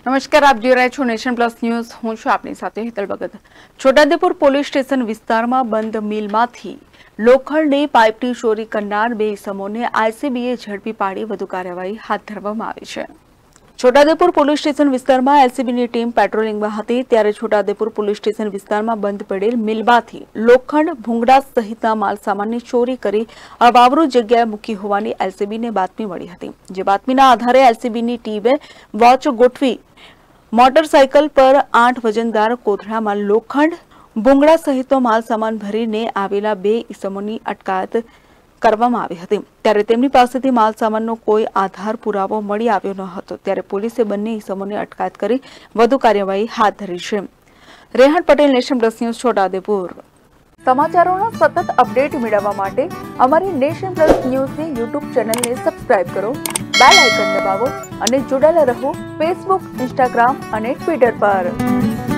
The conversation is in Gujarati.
નમસ્કાર, આપ જોઈ રહ્યા છો નેશન પ્લસ ન્યૂઝ. હું છું આપની સાથે હેતલ ભગત. છોટાઉદેપુર પોલીસ સ્ટેશન વિસ્તારમાં બંધ મિલમાંથી લોખંડની પાઇપની ચોરી કરનાર 2 ઇસમોને આઈસીબીએ ઝડપી પાડી વધુ કાર્યવાહી હાથ ધરવામાં આવી છે. છોટાઉદેપુર પોલીસ સ્ટેશન વિસ્તારમાં એલસીબીની ટીમ પેટ્રોલિંગમાં હતી ત્યારે છોટાઉદેપુર પોલીસ સ્ટેશન વિસ્તારમાં બંધ પડેલ મિલમાંથી લોખંડ, ભૂંગળા સહિતના માલસામાનની ચોરી કરી અવાવરૂ જગ્યાએ મૂકી હોવાની એલસીબીને બાતમી મળી હતી. જે બાતમીના આધારે એલસીબીની ટીમે વોચ ગોઠવી મોટરસાયકલ પર 8 વજનદાર કોથળામાં લોખંડ, ભૂંગળા સહિતનો માલસામાન ભરીને આવેલા 2 ઇસમોની અટકાયત કરવામાં આવી હતી. ત્યારે તેમની પાસેથી માલસામાનનો કોઈ આધાર પુરાવો મળી આવ્યો ન હતો. ત્યારે પોલીસે બંને ઇસમોની અટકાયત કરી વધુ કાર્યવાહી હાથ ધરી છે. Rehan Patel, nation plus news, Chhota Udepur. સમાચારોના સતત અપડેટ મેળવવા માટે અમારી નેશન પ્લસ ન્યૂઝની યુટ્યુબ ચેનલને સબસ્ક્રાઇબ કરો, બેલ આઇકન દબાવો અને જોડાયેલા રહો ફેસબુક, ઇન્સ્ટાગ્રામ અને ટ્વિટર પર.